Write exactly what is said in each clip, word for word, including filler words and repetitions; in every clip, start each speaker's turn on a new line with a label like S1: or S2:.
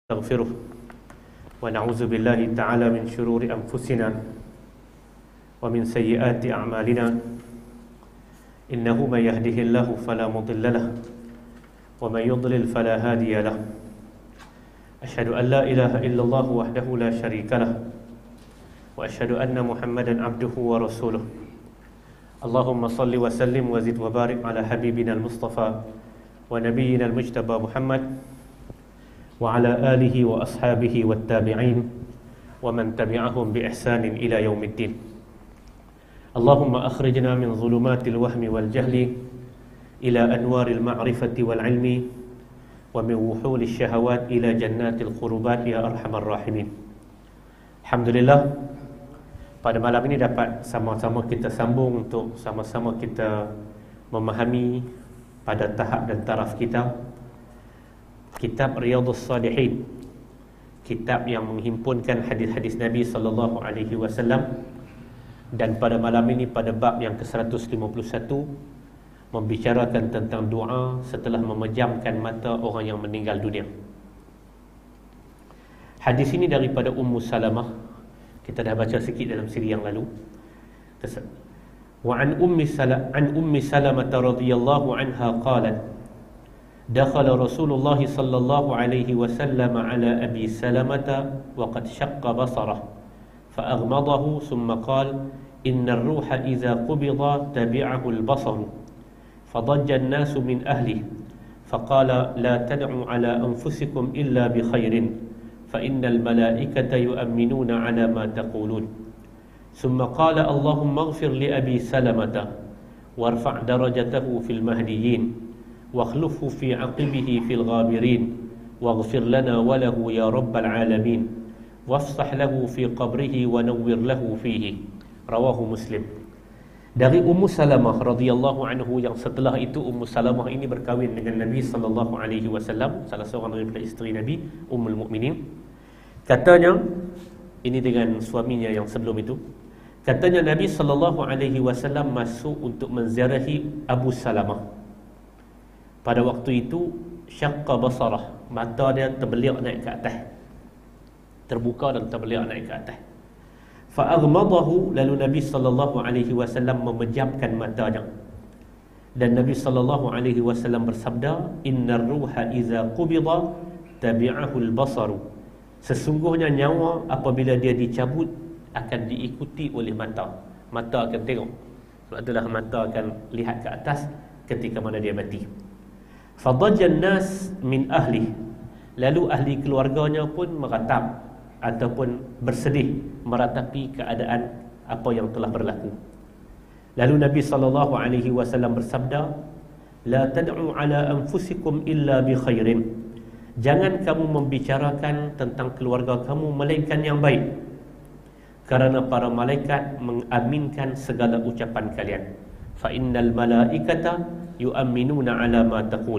S1: نستغفره ونعوذ بالله تعالى من شرور أنفسنا ومن سيئات أعمالنا إنه من يهده الله فلا مضل له ومن يضلل فلا هادي له أشهد أن لا إله إلا الله وحده لا شريك له وأشهد أن محمدا عبده ورسوله اللهم صل وسلم وزد وبارك على حبيبنا المصطفى ونبينا المجتبى محمد وعلى آله وأصحابه والتابعين ومن تبعهم بإحسان إلى يوم الدين اللهم أخرجنا من ظلمات الوهم والجهل إلى أنوار المعرفة والعلم ومن وحول الشهوات إلى جنات القربات يا أرحم الراحمين. Alhamdulillah, pada malam ini dapat sama-sama kita sambung untuk sama-sama kita memahami pada tahap dan taraf kita Kitab Riyadhus Salihin, kitab yang menghimpunkan hadis-hadis Nabi sallallahu alaihi wasallam, dan pada malam ini pada bab yang ke seratus lima puluh satu membicarakan tentang doa setelah memejamkan mata orang yang meninggal dunia. Hadis ini daripada Ummu Salamah, kita dah baca sikit dalam siri yang lalu. Wa an Ummi Salamah an Ummi Salamah radhiyallahu anha qalat دخل رسول الله صلى الله عليه وسلم على أبي سلمة وقد شق بصره فأغمضه ثم قال إن الروح إذا قبض تبعه البصر فضج الناس من أهله فقال لا تدعوا على أنفسكم إلا بخير فإن الملائكة يؤمنون على ما تقولون ثم قال اللهم اغفر لأبي سلمة وارفع درجته في المهديين واخلفه في عقبه في الغابرين واغفر لنا وله يا رب العالمين وافصح له في قبره ونور له فيه. Rawahu Muslim. Dari Ummu Salamah radhiyallahu anhu, yang setelah itu Ummu Salamah ini berkahwin dengan Nabi sallallahu alaihi wasallam, salah seorang daripada isteri Nabi, Ummul Mukminin. Katanya, ini dengan suaminya yang sebelum itu, katanya Nabi sallallahu alaihi wasallam masuk untuk menziarahi Abu Salamah. Pada waktu itu syaqqa basarah, mata dia terbelik naik ke atas, terbuka dan terbelik naik ke atas. Fa aghmadahu, lalu Nabi sallallahu alaihi wasallam memejamkan matanya, dan Nabi sallallahu alaihi wasallam bersabda, innar ruha iza qubida tabi'ahu al-basaru, sesungguhnya nyawa apabila dia dicabut akan diikuti oleh mata. Mata akan tengok, sebab itulah mata akan lihat ke atas ketika mana dia mati. Fadajjan nas min ahli, lalu ahli keluarganya pun meratap ataupun bersedih meratapi keadaan apa yang telah berlaku. Lalu Nabi sallallahu alaihi wasallam bersabda, la tad'u ala anfusikum illa bi khairin, jangan kamu membicarakan tentang keluarga kamu melainkan yang baik, kerana para malaikat mengaminkan segala ucapan kalian. Fa innal malaikata yu'minuna ala ma taqul.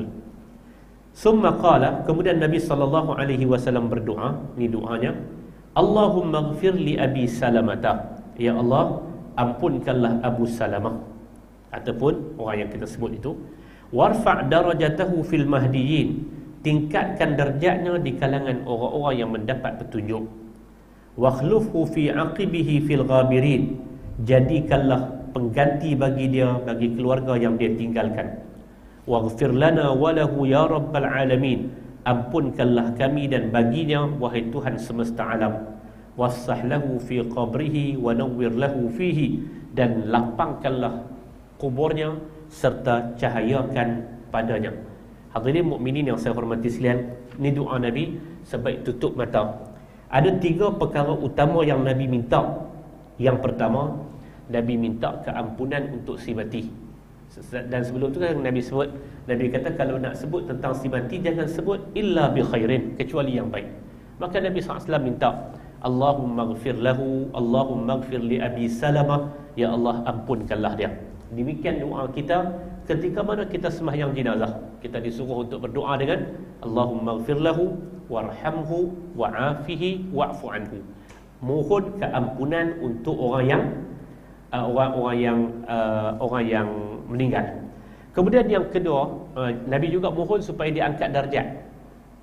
S1: Summa qala, kemudian Nabi sallallahu alaihi wasallam berdoa, ni doanya, Allahumma ighfir li Abi Salamah, ya Allah ampunkanlah Abu Salamah, ataupun orang yang kita sebut itu, warfa' darajatahu fil mahdiyin, tingkatkan darjatnya di kalangan orang-orang yang mendapat petunjuk, wakhlufhu fi aqibihi fil ghabirin, jadikanlah pengganti bagi dia, bagi keluarga yang dia tinggalkan. Waghfir lana walahu ya rabbal alamin, ampunkanlah kami dan baginya wahai Tuhan semesta alam. Wassah lahu fi qabrihi wa nawwir lahu fihi, dan lapangkanlah kuburnya serta cahayakan padanya. Hadirin mukminin yang saya hormati sekalian, ni doa Nabi sebaik tutup mata. Ada tiga perkara utama yang Nabi minta. Yang pertama, Nabi minta keampunan untuk si mati. Dan sebelum tu kan Nabi sebut, Nabi kata kalau nak sebut tentang si mati jangan sebut illa bi khairin, kecuali yang baik. Maka Nabi sallallahu alaihi wasallam minta, Allahumma ighfir lahu, Allahumma ighfir li Abi Salamah, ya Allah ampunkanlah dia. Demikian doa kita ketika mana kita sembahyang jenazah. Kita disuruh untuk berdoa dengan Allahumma ighfir lahu warhamhu wa'afihi wa'fu anhu. Mohon keampunan untuk orang yang uh, orang-orang yang uh, orang yang meninggal. Kemudian yang kedua, uh, Nabi juga mohon supaya diangkat darjat.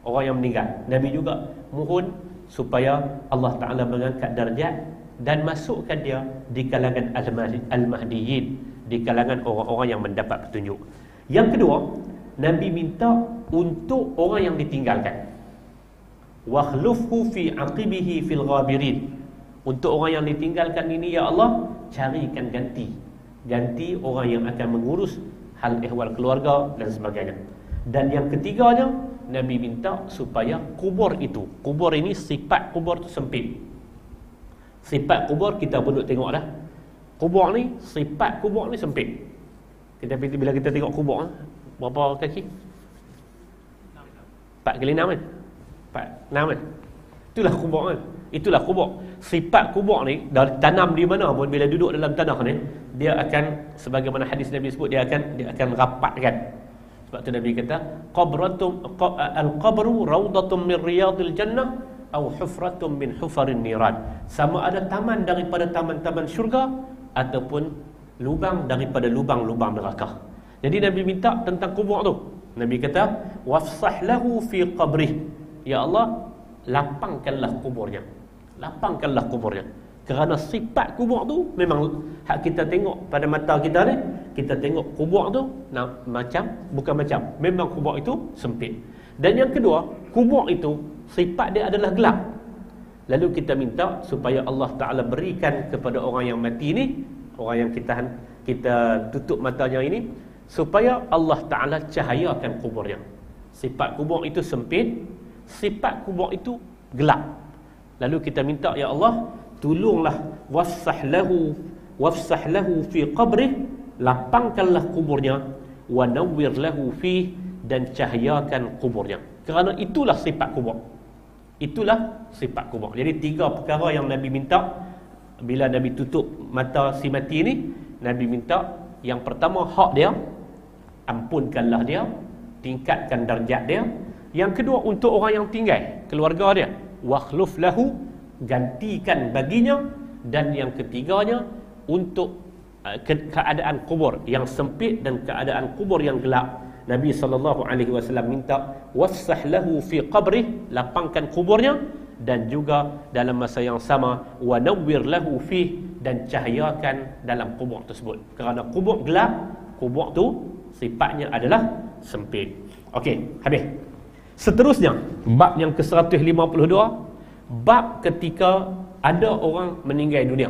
S1: orang yang meninggal. Nabi juga mohon supaya Allah Ta'ala mengangkat darjat dan masukkan dia di kalangan Al-Mahdiyin, di kalangan orang-orang yang mendapat petunjuk. Yang kedua, Nabi minta untuk orang yang ditinggalkan, wakhlufhu fi aqibihi fil ghabirin. Untuk orang yang ditinggalkan ini, ya Allah, carikan ganti ganti orang yang akan mengurus hal ehwal keluarga dan sebagainya. Dan yang ketiganya, Nabi minta supaya kubur itu, kubur ini sifat kubur tu sempit. Sifat kubur kita pun duk tengok dah. Kubur ni, sifat kubur ni sempit. Kita bila kita tengok kubur, berapa kaki? Empat kali enam kan? Empat, enam kan? Itulah kubur kan? Itulah kubur. Sifat kubur ni, dari tanam di mana pun, bila duduk dalam tanah ni, dia akan, sebagaimana hadis Nabi sebut, dia akan dia akan rapatkan. Sebab tu Nabi kata, qabratum al-qabru rawdatun min riyadil jannah atau hufratun min hufarin niran. Sama ada taman daripada taman-taman syurga ataupun lubang daripada lubang-lubang neraka. Jadi Nabi minta tentang kubur tu. Nabi kata, wafsah lahu fi qabrih. Ya Allah, lapangkanlah kuburnya. Lapangkanlah kuburnya. Kerana sifat kubur tu memang hak kita tengok pada mata kita ni, kita tengok kubur tu nah, macam, bukan macam, memang kubur itu sempit. Dan yang kedua, kubur itu sifat dia adalah gelap. Lalu kita minta supaya Allah Ta'ala berikan kepada orang yang mati ni, orang yang kita kita tutup matanya ini, supaya Allah Ta'ala cahayakan kuburnya. Sifat kubur itu sempit, sifat kubur itu gelap. Lalu kita minta, ya Allah, tolonglah wafsah lahu wafsah lahu fi qabrih, lapangkanlah kuburnya, wa nawwir lahu fi, dan cahayakan kuburnya. Kerana itulah sifat kubur. Itulah sifat kubur. Jadi tiga perkara yang Nabi minta bila Nabi tutup mata si mati ni. Nabi minta yang pertama, hak dia, ampunkanlah dia, tingkatkan darjat dia. Yang kedua, untuk orang yang tinggal, keluarga dia, wakhluf lahu, gantikan baginya. Dan yang ketiganya, untuk uh, ke- keadaan kubur yang sempit dan keadaan kubur yang gelap, Nabi sallallahu alaihi wasallam minta wassah lahu fi qabrih, lapangkan kuburnya, dan juga dalam masa yang sama wa nawwir lahu fi, dan cahayakan dalam kubur tersebut. Kerana kubur gelap, kubur tu sifatnya adalah sempit. Okey, habis. Seterusnya, bab yang ke seratus lima puluh dua, bab ketika ada orang meninggal dunia.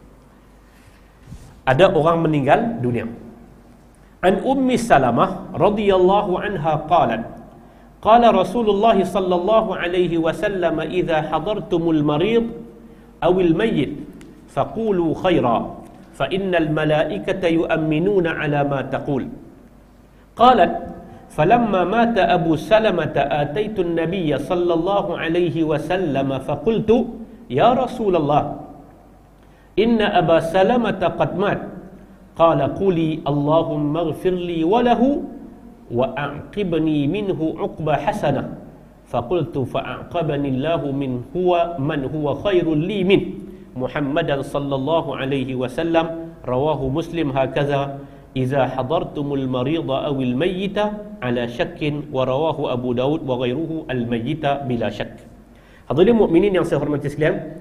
S1: Ada orang meninggal dunia. An Ummi Salamah radhiyallahu anha qalat, qala Rasulullah sallallahu alaihi wasallam, idza hadartumul marid aw al mayyit faqulu khaira fa innal malaikata yu'minuna ala ma taqul. Qalat falamma mata Abu Salamah ataitu an-nabiy sallallahu alaihi wasallam faqultu ya Rasulullah inna Aba Salamah qad mat. Qala quli Allahumma ighfir li wa lahu wa a'qibni minhu 'uqba hasanah. Faqultu fa'aqabani Allahu min huwa man huwa khairul li min Muhammadan sallallahu alaihi wasallam. Rawahu Muslim hakaza, idza hadartumul marida aw al mayyita ala shakkin, wa rawahu Abu Daud wa ghairuhu al mayyita bila shakk. Hadirin mukminin yang saya hormati sekalian,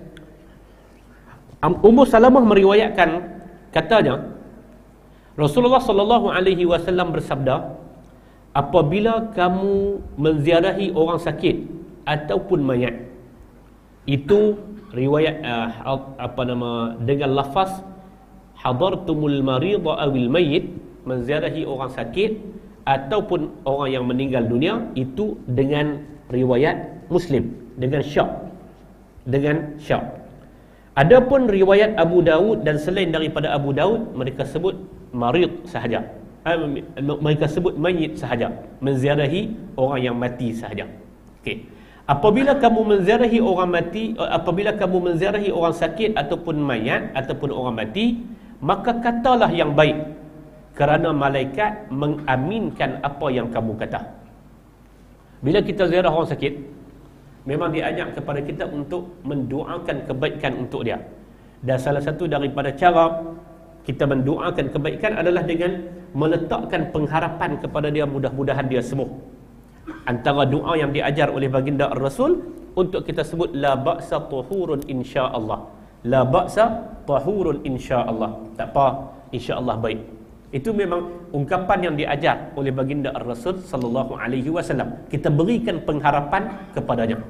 S1: Ummu Salamah meriwayatkan, katanya Rasulullah sallallahu alaihi wasallam bersabda, apabila kamu menziarahi orang sakit ataupun mayat, itu riwayat uh, apa nama dengan lafaz hadartumul marida awil mayyit, menziarahi orang sakit ataupun orang yang meninggal dunia, itu dengan riwayat Muslim, dengan syak, dengan syak. Adapun riwayat Abu Daud dan selain daripada Abu Daud, mereka sebut marid sahaja, mereka sebut mayit sahaja, menziarahi orang yang mati sahaja. Okey. Apabila kamu menziarahi orang mati, apabila kamu menziarahi orang sakit ataupun mayat ataupun orang mati, maka katalah yang baik, kerana malaikat mengaminkan apa yang kamu kata. Bila kita ziarah orang sakit, memang diajak kepada kita untuk mendoakan kebaikan untuk dia. Dan salah satu daripada cara kita mendoakan kebaikan adalah dengan meletakkan pengharapan kepada dia, mudah-mudahan dia sembuh. Antara doa yang diajar oleh baginda Ar-Rasul untuk kita sebut la ba'sa tahurun insya-Allah. La ba'sa tahurun insya-Allah. Tak apa, insya-Allah baik. Itu memang ungkapan yang diajar oleh baginda Ar-Rasul sallallahu alaihi wasallam. Kita berikan pengharapan kepadanya.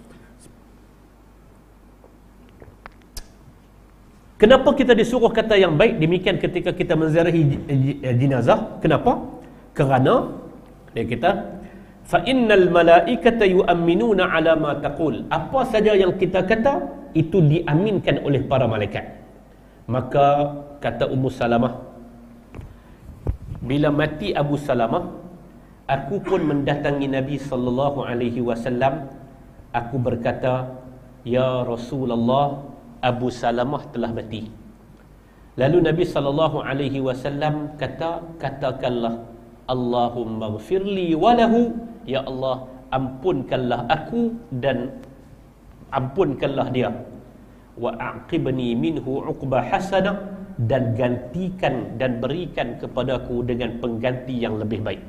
S1: Kenapa kita disuruh kata yang baik demikian ketika kita menziarahi jenazah? Kenapa? Kerana dia kata fa innal malaikata yu'minuna ala ma taqul. Apa saja yang kita kata itu diaminkan oleh para malaikat. Maka kata Ummu Salamah, bila mati Abu Salamah, aku pun mendatangi Nabi sallallahu alaihi wasallam. Aku berkata, ya Rasulullah, Abu Salamah telah mati. Lalu Nabi sallallahu alaihi wasallam kata, katakanlah Allahumma ghfirli walahu, ya Allah, ampunkanlah aku dan ampunkanlah dia. Wa aqibni minhu uqba hasanah, dan gantikan dan berikan kepadaku dengan pengganti yang lebih baik.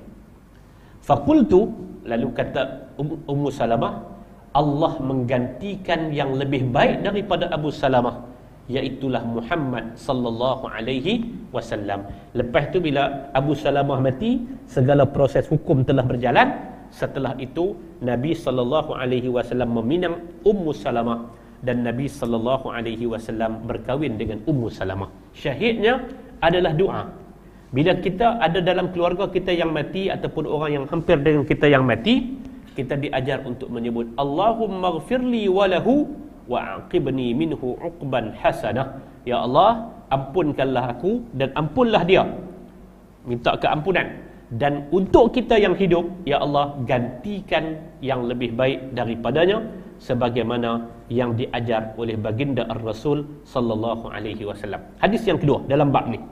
S1: Faqultu, lalu kata Ummu Salamah, Allah menggantikan yang lebih baik daripada Abu Salamah, iaitulah Muhammad sallallahu alaihi wasallam. Lepas tu bila Abu Salamah mati, segala proses hukum telah berjalan. Setelah itu Nabi sallallahu alaihi wasallam meminang Ummu Salamah dan Nabi sallallahu alaihi wasallam berkahwin dengan Ummu Salamah. Syahidnya adalah doa. Bila kita ada dalam keluarga kita yang mati ataupun orang yang hampir dengan kita yang mati, kita diajar untuk menyebut Allahumma ghfirli walahu wa aqibni minhu uqban hasanah. Ya Allah, ampunkanlah aku dan ampunlah dia. Minta keampunan. Dan untuk kita yang hidup, ya Allah, gantikan yang lebih baik daripadanya, sebagaimana yang diajar oleh baginda Ar-Rasul sallallahu alaihi wasallam. Hadis yang kedua dalam bab ni,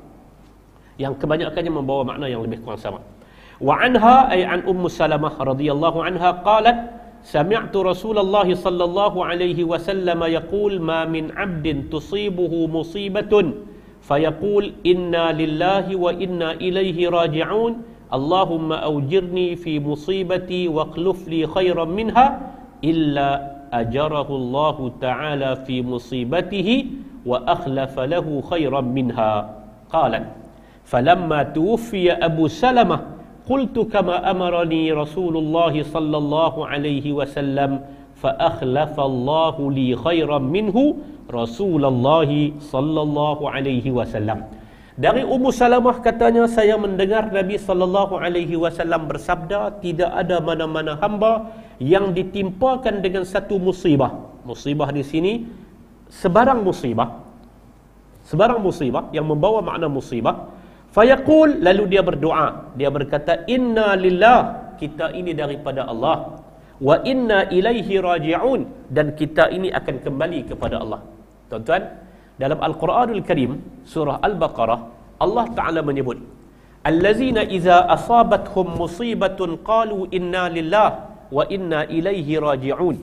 S1: yang kebanyakannya membawa makna yang lebih kurang sama. Wa anha ay an Ummu Salamah radhiyallahu anha qalat sami'tu Rasulullah sallallahu alaihi wasallam yaqul ma min 'abdin tusibuhu musibatun fayaqul inna lillahi wa inna ilaihi raji'un Allahumma awjirni fi musibati waqluf li khairan minha illa ajarahu Allah ta'ala fi musibatihi wa akhlafa lahu khairan minha. Qalat falamma tuwfiya Abu Salamah qultu kama amarani Rasulullah sallallahu alaihi wasallam fa akhlafa Allah li khairan minhu Rasulullah sallallahu alaihi wasallam. Dari Ummu Salamah katanya, saya mendengar Nabi sallallahu alaihi wasallam bersabda, tidak ada mana-mana hamba yang ditimpakan dengan satu musibah. Musibah di sini sebarang musibah. Sebarang musibah yang membawa makna musibah. Fayaqul, lalu dia berdoa. Dia berkata, inna lillah, kita ini daripada Allah. Wa inna ilaihi raji'un, dan kita ini akan kembali kepada Allah. Tuan-tuan, dalam Al-Quranul Karim, surah Al-Baqarah, Allah Ta'ala menyebut, allazina iza asabathum musibatun qalu inna lillah wa inna ilaihi raji'un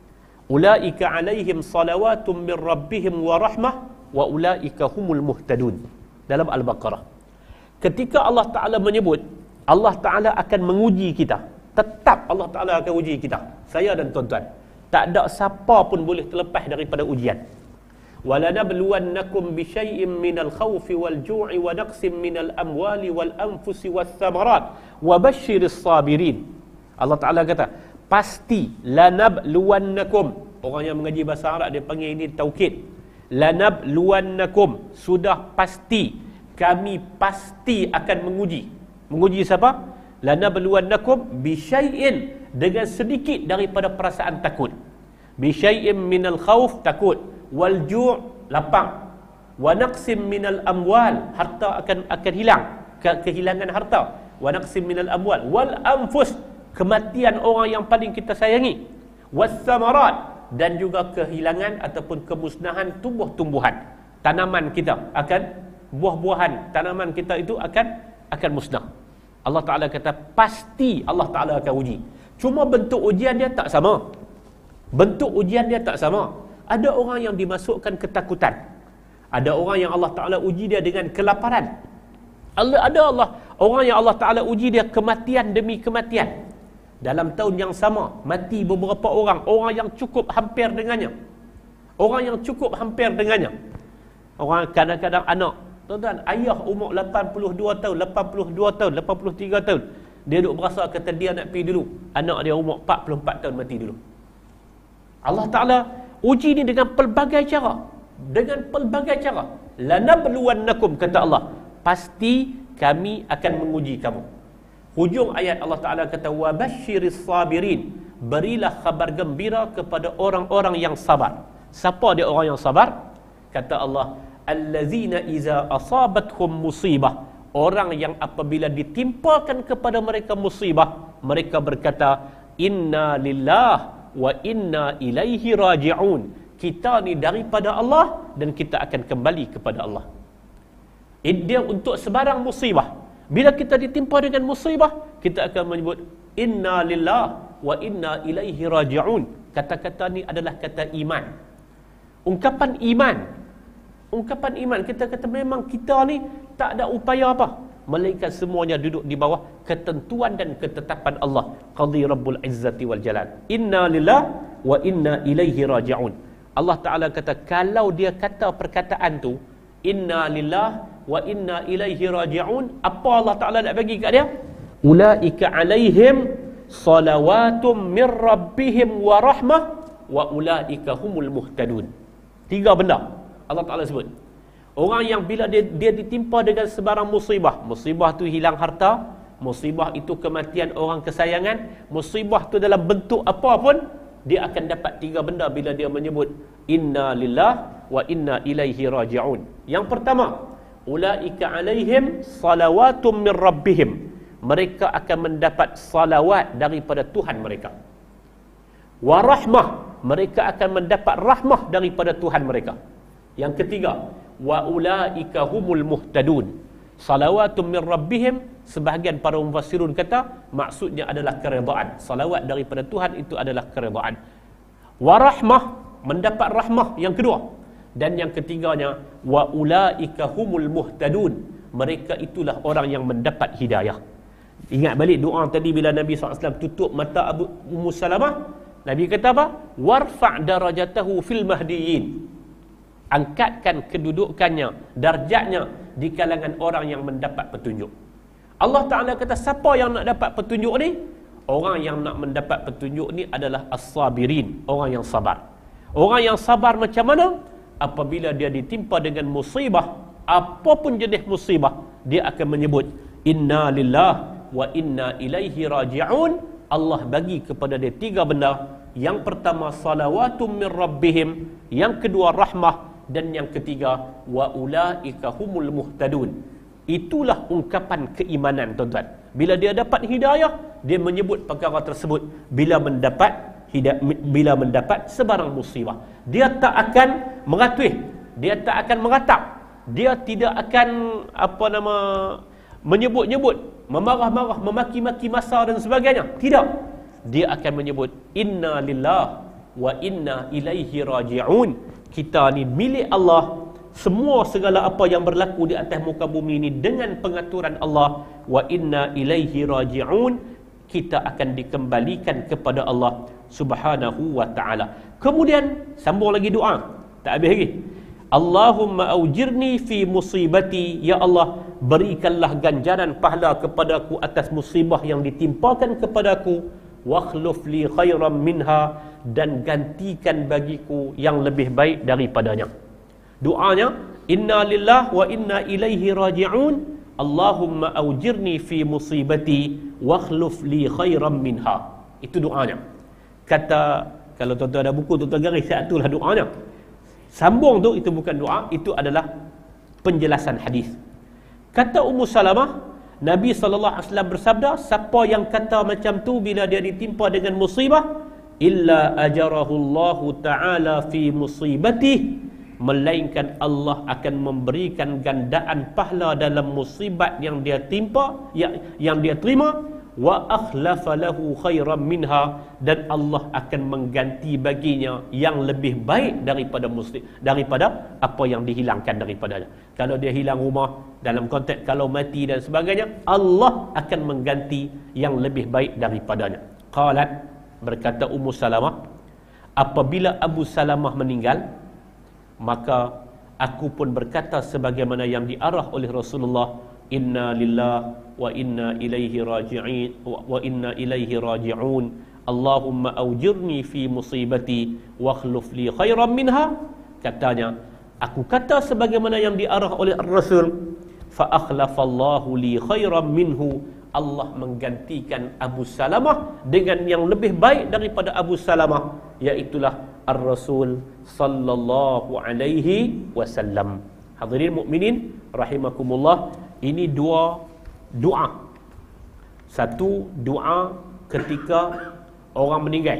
S1: ulaika alaihim salawatum min rabbihim wa rahmah wa ulaika humul muhtadun. Dalam Al-Baqarah, ketika Allah Ta'ala menyebut Allah Ta'ala akan menguji kita, tetap Allah Ta'ala akan uji kita, saya dan tuan-tuan, tak ada siapa pun boleh terlepas daripada ujian. وَلَنَبْلُوَنَّكُمْ بِشَيْءٍ مِّنَ الْخَوْفِ وَالْجُوعِ وَنَقْصٍ مِّنَ الْأَمْوَالِ وَالْأَنفُسِ وَالثَّمَرَاتِ وَبَشِّرِ الصَّابِرِينَ. Allah Ta'ala kata, pasti lanabluwannakum. Orang yang mengaji bahasa Arab dia panggil ini taukid. Lanabluwannakum, sudah pasti, kami pasti akan menguji. Menguji siapa? Lanabluwannakum bisyai'in, dengan sedikit daripada perasaan takut. Bisyai'in minal khawf, takut. Wal ju', lapang. Wa naqsim minal amwal, harta akan akan hilang, Ke, kehilangan harta. Wa naqsim minal amwal wal anfus, kematian orang yang paling kita sayangi. Was samarat, dan juga kehilangan ataupun kemusnahan tumbuh-tumbuhan. Tanaman kita akan, buah-buahan tanaman kita itu akan akan musnah. Allah Ta'ala kata pasti Allah Ta'ala akan uji. Cuma bentuk ujian dia tak sama. Bentuk ujian dia tak sama. Ada orang yang dimasukkan ketakutan. Ada orang yang Allah Ta'ala uji dia dengan kelaparan. Ada Allah orang yang Allah Ta'ala uji dia kematian demi kematian. dalam tahun yang sama mati beberapa orang, orang yang cukup hampir dengannya, orang yang cukup hampir dengannya. Orang kadang-kadang anak, tuan-tuan, ayah umur lapan puluh dua tahun, lapan puluh dua tahun, lapan puluh tiga tahun, dia duk berasa kata dia nak pergi dulu, anak dia umur empat puluh empat tahun mati dulu. Allah Ta'ala uji ni dengan pelbagai cara, dengan pelbagai cara. Lanabluwannakum, kata Allah, pasti kami akan menguji kamu. Hujung ayat Allah Ta'ala kata wabasyiris sabirin, berilah khabar gembira kepada orang-orang yang sabar. Siapa dia orang yang sabar? Kata Allah, allazina iza asabathum musibah, orang yang apabila ditimpakan kepada mereka musibah, mereka berkata inna lillah wa inna ilaihi raji'un, kita ni daripada Allah dan kita akan kembali kepada Allah. Dia untuk sebarang musibah, bila kita ditimpa dengan musibah, kita akan menyebut inna lillah wa inna ilaihi raji'un. Kata-kata ni adalah kata iman, ungkapan iman, ungkapan iman. Kita kata memang kita ni tak ada upaya apa, melainkan semuanya duduk di bawah ketentuan dan ketetapan Allah, qadi rabbul izzati wal jalal. Inna lillah wa inna ilaihi raji'un. Allah Ta'ala kata, kalau dia kata perkataan tu inna lillah wa inna ilaihi raji'un, apa Allah Ta'ala nak bagi kat dia? Ulaika alaihim salawatum mir rabbihim wa rahmah wa ulaika humul muhtadun. Tiga benda Allah Ta'ala sebut. Orang yang bila dia, dia ditimpa dengan sebarang musibah, musibah tu hilang harta, musibah itu kematian orang kesayangan, musibah tu dalam bentuk apa pun, dia akan dapat tiga benda bila dia menyebut inna lillah wa inna ilaihi raji'un. Yang pertama, ulaika alaihim salawatum min rabbihim, mereka akan mendapat salawat daripada Tuhan mereka. Wa rahmah, mereka akan mendapat rahmah daripada Tuhan mereka. Yang ketiga, wa ulaika humul muhtadun. Salawatum min rabbihim, sebahagian para mufassirun kata maksudnya adalah keredaan. Salawat daripada Tuhan itu adalah keredaan. Wa rahmah, mendapat rahmah yang kedua. Dan yang ketiganya, wa ulaika humul muhtadun, mereka itulah orang yang mendapat hidayah. Ingat balik doa tadi bila Nabi sallallahu alaihi wasallam tutup mata Abu Ummu Salamah, Nabi kata apa? Warfa' darajatahu fil mahdiyin, angkatkan kedudukannya, darjatnya di kalangan orang yang mendapat petunjuk. Allah Ta'ala kata, siapa yang nak dapat petunjuk ni? Orang yang nak mendapat petunjuk ni adalah as-sabirin, orang yang sabar. Orang yang sabar macam mana? Apabila dia ditimpa dengan musibah, apapun jenis musibah, dia akan menyebut inna lillah wa inna ilaihi raji'un. Allah bagi kepada dia tiga benda. Yang pertama, salawatum min rabbihim. Yang kedua, rahmah. Dan yang ketiga, wa ulaika humul muhtadun. Itulah ungkapan keimanan, tuan-tuan. Bila dia dapat hidayah, dia menyebut perkara tersebut bila mendapat hidayah, bila mendapat sebarang musibah. Dia tak akan meratuih, dia tak akan meratap, dia tidak akan apa nama menyebut-nyebut, memarah-marah, memaki-maki masa dan sebagainya. Tidak. Dia akan menyebut inna lillah wa inna ilaihi raji'un. Kita ni milik Allah. Semua segala apa yang berlaku di atas muka bumi ini dengan pengaturan Allah. Wa inna ilaihi raji'un. Kita akan dikembalikan kepada Allah Subhanahu wa ta'ala. Kemudian sambung lagi doa, tak habis lagi. Allahumma aujirni fi musibati, ya Allah, berikanlah ganjaran pahala kepadaku atas musibah yang ditimpakan kepadaku. Wakhluf li khairan minha, dan gantikan bagiku yang lebih baik daripadanya. Doanya inna lillah wa inna ilaihi raji'un. Allahumma aujirni fi musibati wakhluf li khairan minha. Itu doanya. Kata, kalau tuan-tuan ada buku, tuan-tuan garis, itulah doanya. Sambung tu, itu bukan doa, itu adalah penjelasan hadis. Kata Ummu Salamah, Nabi sallallahu alaihi wasallam bersabda, siapa yang kata macam tu bila dia ditimpa dengan musibah, illa ajarahu Allah ta'ala fi musibatih, melainkan Allah akan memberikan gandaan pahala dalam musibat yang dia timpa, yang, yang dia terima. Wa akhlafa lahu khairan minha, dan Allah akan mengganti baginya yang lebih baik daripada muslim, daripada apa yang dihilangkan daripadanya. Kalau dia hilang rumah, dalam konteks kalau mati dan sebagainya, Allah akan mengganti yang lebih baik daripadanya. Qalat, berkata Ummu Salamah, apabila Abu Salamah meninggal, maka aku pun berkata sebagaimana yang diarah oleh Rasulullah, inna lillah wa inna ilaihi raji'in wa inna ilaihi raji'un, Allahumma awjirni fi musibati wa akhluf li khairan minha. Katanya, aku kata sebagaimana yang diarah oleh Rasul, fa akhlafallahu li khairan minhu, Allah menggantikan Abu Salamah dengan yang lebih baik daripada Abu Salamah, iaitulah Ar-Rasul sallallahu alaihi wasallam. Hadirin mukminin rahimakumullah, ini dua doa. Satu doa ketika orang meninggal.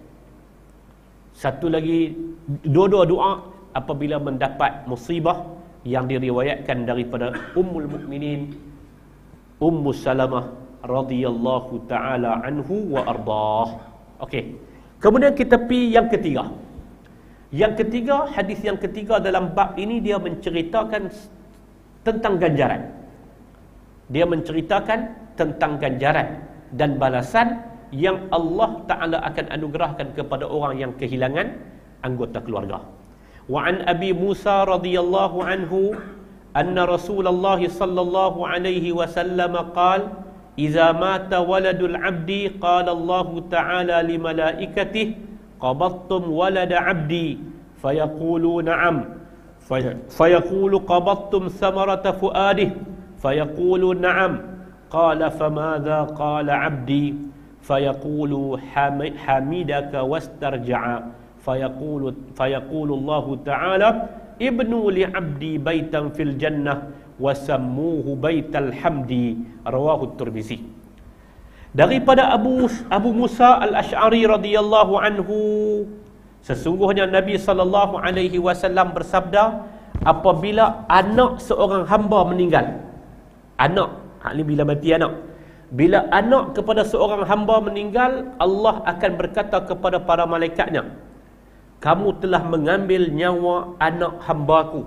S1: Satu lagi, dua-dua doa apabila mendapat musibah, yang diriwayatkan daripada Ummul Mukminin Ummu Salamah radhiyallahu taala anhu wa ardah. Okey. Kemudian kita pergi yang ketiga. Yang ketiga, hadis yang ketiga dalam bab ini, dia menceritakan tentang ganjaran. Dia menceritakan tentang ganjaran dan balasan yang Allah Ta'ala akan anugerahkan kepada orang yang kehilangan anggota keluarga. Wa an Abi Musa radhiyallahu anhu anna Rasulullah sallallahu alaihi wasallam qala idza mata waladul abdi qala Allah Ta'ala li malaikatihi qabadtum walada abdi fayaqulu na'am fayaqulu qabadtum samarata fuadihi fayaqulu na'am qala famadha qala abdi fayaqulu hamidaka wastarja'a fayaqulu fayaqulu Allah Ta'ala ibnu li abdi baitan fil jannah wasammuhu baital hamdi, rawahu Tirmizi. Daripada Abu Abu Musa Al-Asy'ari radhiyallahu anhu, sesungguhnya Nabi sallallahu alaihi wasallam bersabda, apabila anak seorang hamba meninggal, anak, hak ni bila mati anak, bila anak kepada seorang hamba meninggal, Allah akan berkata kepada para malaikatnya, kamu telah mengambil nyawa anak hambaku.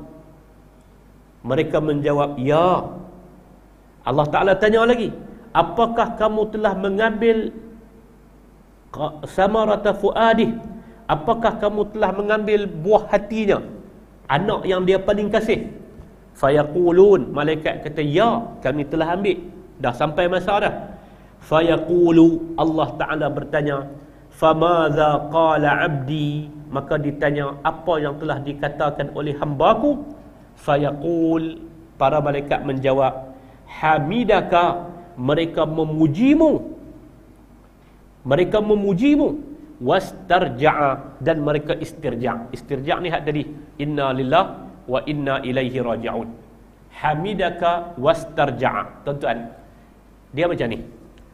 S1: Mereka menjawab, ya. Allah Ta'ala tanya lagi, apakah kamu telah mengambil samarata fuadih, apakah kamu telah mengambil buah hatinya, anak yang dia paling kasih? Fayaqulun, malaikat kata, ya, kami telah ambil, dah sampai masa dah. Fayaqulu, Allah Ta'ala bertanya, famadha qala abdi, maka ditanya, apa yang telah dikatakan oleh hambaku? Fayaqul, para malaikat menjawab, hamidaka, mereka memujimu, mereka memujimu, wastarja'a, dan mereka istirja'. Istirja' ni hak tadi, inna lillah wa inna ilaihi raji'un. Hamidaka wastarja'a. Tuan-tuan, dia macam ni,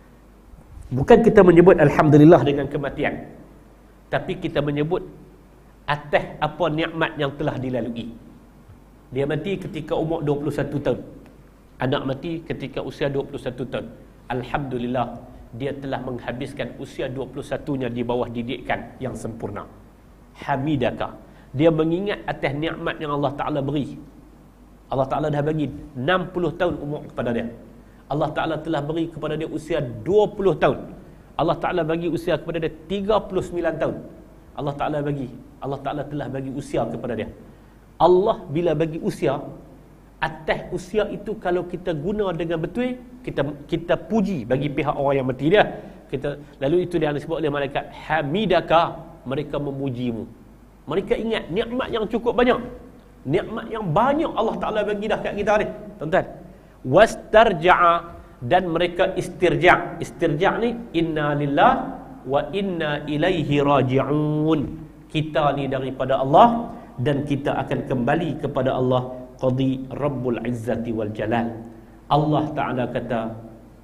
S1: bukan kita menyebut alhamdulillah dengan kematian, tapi kita menyebut atas apa nikmat yang telah dilalui. Dia mati ketika umur dua puluh satu tahun. Anak mati ketika usia dua puluh satu tahun. Alhamdulillah, dia telah menghabiskan usia dua puluh satu-nya di bawah didikan yang sempurna. Hamidaka, dia mengingat atas nikmat yang Allah Ta'ala beri. Allah Ta'ala dah bagi enam puluh tahun umur kepada dia. Allah Ta'ala telah beri kepada dia usia dua puluh tahun. Allah Ta'ala bagi usia kepada dia tiga puluh sembilan tahun. Allah Ta'ala bagi, Allah Ta'ala telah bagi usia kepada dia. Allah bila bagi usia, atas usia itu kalau kita guna dengan betul, kita kita puji bagi pihak orang yang mati dia. Kita, lalu itu dia disebut oleh malaikat, hamidaka, mereka memujimu. Mereka ingat nikmat yang cukup banyak, nikmat yang banyak Allah Ta'ala bagi dah kat kita ni, tuan-tuan. Wastarja'a, dan mereka istirja'. Istirja' ni, inna lillah wa inna ilaihi raji'un. Kita ni daripada Allah dan kita akan kembali kepada Allah. Qadi Rabbul Izzati wal Jalal. Allah Ta'ala kata,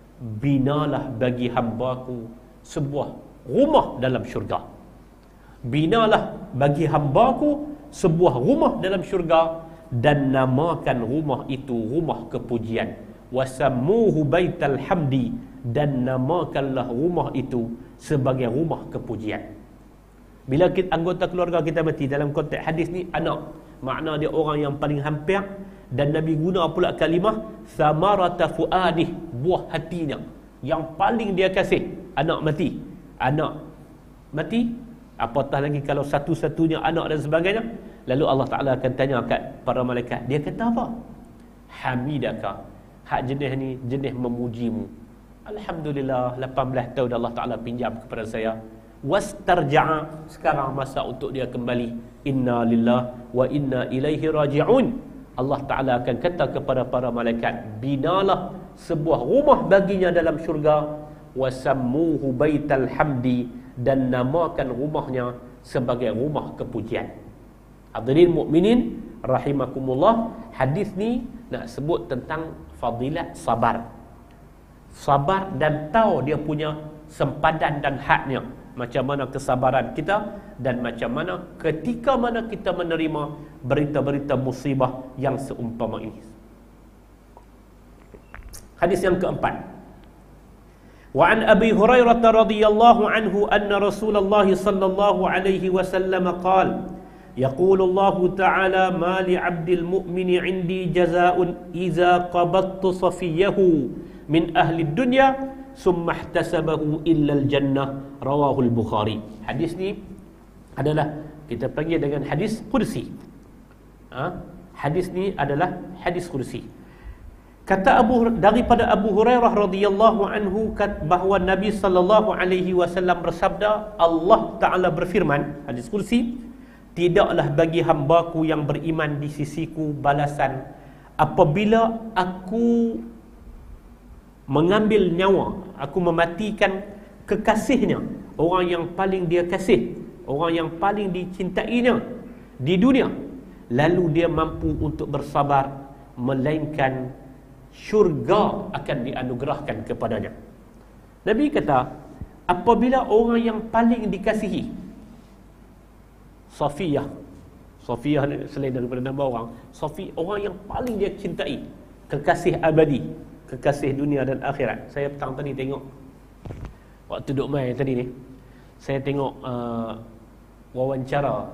S1: binalah bagi hambaku sebuah rumah dalam syurga. Binalah bagi hambaku sebuah rumah dalam syurga, dan namakan rumah itu rumah kepujian. Wasammuhu baital hamdi, dan namakanlah rumah itu sebagai rumah kepujian. Bila kita, anggota keluarga kita mati, dalam konteks hadis ni anak, makna dia orang yang paling hampir, dan Nabi guna pula kalimah samarata fuadih, buah hatinya yang paling dia kasih. Anak mati, anak mati, apatah lagi kalau satu-satunya anak dan sebagainya. Lalu Allah Ta'ala akan tanya kat para malaikat, dia kata apa? Hamidaka, hak jenis ni jenis memujimu. Alhamdulillah, lapan belas tahun Allah Ta'ala pinjam kepada saya. Wastarja'a, sekarang masa untuk dia kembali. Inna lillah wa inna ilaihi raji'un. Allah Ta'ala akan kata kepada para malaikat, binalah sebuah rumah baginya dalam syurga, wasammuhu baital hamdi, dan namakan rumahnya sebagai rumah kepujian. Hadirin mukminin rahimakumullah, hadis ni nak sebut tentang fadilat sabar. Sabar dan tahu dia punya sempadan dan haknya. Macam mana kesabaran kita, dan macam mana ketika mana kita menerima berita-berita musibah yang seumpama ini. Hadis yang keempat. Wa an Abi Hurairah radhiyallahu anhu anna Rasulullah sallallahu alaihi wasallam qala yaqulu Allah ta'ala ma li 'abdil mu'mini 'indi jazaa'un idza qabattu safiyahu min ahli dunya summa ihtasabahu illa al-jannah, rawahu al-Bukhari. Hadis ni adalah kita panggil dengan hadis qudsi. Ha? Hadis ni adalah hadis qudsi. Kata Abu, daripada Abu Hurairah radhiyallahu anhu, bahawa Nabi sallallahu alaihi wasallam bersabda, Allah Taala berfirman, hadis qudsi, tidaklah bagi hambaku yang beriman di sisiku balasan apabila aku mengambil nyawa, aku mematikan kekasihnya, orang yang paling dia kasih, orang yang paling dicintainya di dunia, lalu dia mampu untuk bersabar, melainkan syurga akan dianugerahkan kepadanya. Nabi kata, apabila orang yang paling dikasihi, Safiyah, Safiyah selain daripada nama orang, Safi, orang yang paling dia cintai, kekasih abadi, kekasih dunia dan akhirat. Saya petang tadi tengok, waktu duduk mai tadi ni, saya tengok uh, wawancara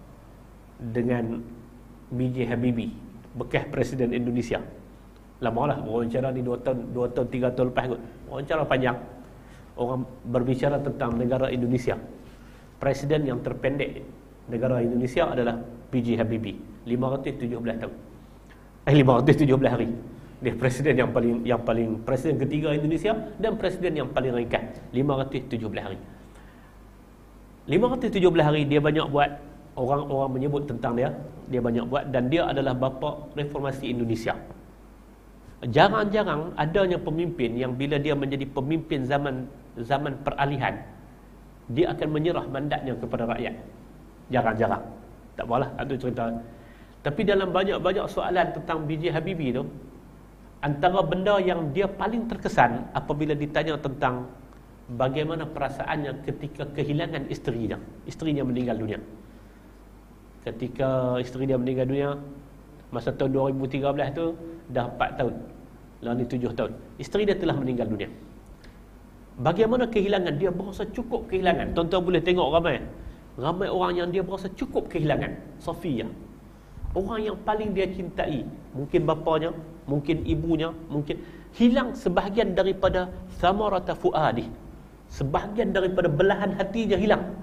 S1: dengan B J Habibie, bekas Presiden Indonesia. Lama lah wawancara ni, dua tahun, dua tahun, tiga tahun lepas kot. Wawancara panjang. Orang berbicara tentang negara Indonesia. Presiden yang terpendek negara Indonesia adalah B J Habibie, lima ratus tujuh belas tahun. Eh, lima ratus tujuh belas hari. Dia presiden yang paling yang paling presiden ketiga Indonesia dan presiden yang paling ringkas, lima ratus tujuh belas hari. lima ratus tujuh belas hari dia banyak buat, orang-orang menyebut tentang dia, dia banyak buat, dan dia adalah bapa reformasi Indonesia. Jarang-jarang adanya pemimpin yang bila dia menjadi pemimpin zaman zaman peralihan, dia akan menyerah mandatnya kepada rakyat. Jarang-jarang. Tak apalah, itu cerita. Tapi dalam banyak-banyak soalan tentang B J Habibie tu, antara benda yang dia paling terkesan apabila ditanya tentang bagaimana perasaannya ketika kehilangan isterinya. Isterinya meninggal dunia. Ketika isteri dia meninggal dunia, masa tahun dua ribu tiga belas tu, dah empat tahun. Lalu ni tujuh tahun. Isteri dia telah meninggal dunia. Bagaimana kehilangan? Dia berasa cukup kehilangan. Tuan-tuan boleh tengok ramai. Ramai orang yang dia berasa cukup kehilangan. Safiyah. Orang yang paling dia cintai, mungkin bapanya, mungkin ibunya, mungkin hilang sebahagian daripada samarata fuadi, sebahagian daripada belahan hatinya hilang.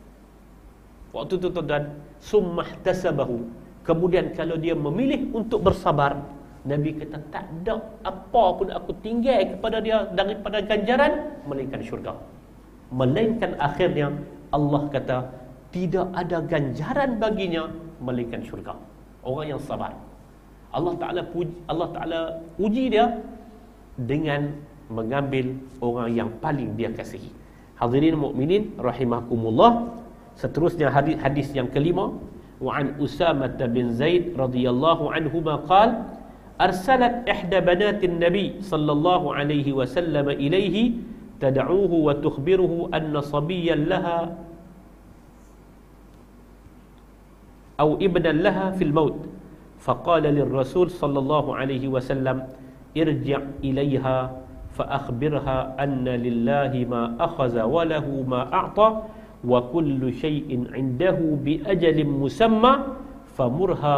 S1: Waktu tu tuan-tuan, summahtasabahu, kemudian kalau dia memilih untuk bersabar, Nabi kata tak ada apa pun aku tinggal kepada dia daripada ganjaran melainkan syurga. Melainkan akhirnya Allah kata tidak ada ganjaran baginya melainkan syurga. Orang yang sabar, Allah Ta'ala puji, Allah Ta'ala uji dia dengan mengambil orang yang paling dia kasihi. Hadirin mukminin rahimakumullah. Seterusnya hadis hadis yang kelima, wa an Usamah bin Zaid radhiyallahu anhuma qala arsalat ihda banatin nabi sallallahu alaihi wasallam ilaihi tad'uhu wa tukhbiruhu anna sabiyyan laha أو ابنا لها في الموت فقال للرسول صلى الله عليه وسلم ارجع إليها فأخبرها أن لله ما أخذ وله ما أعطى وكل شيء عنده بأجل مسمى فمرها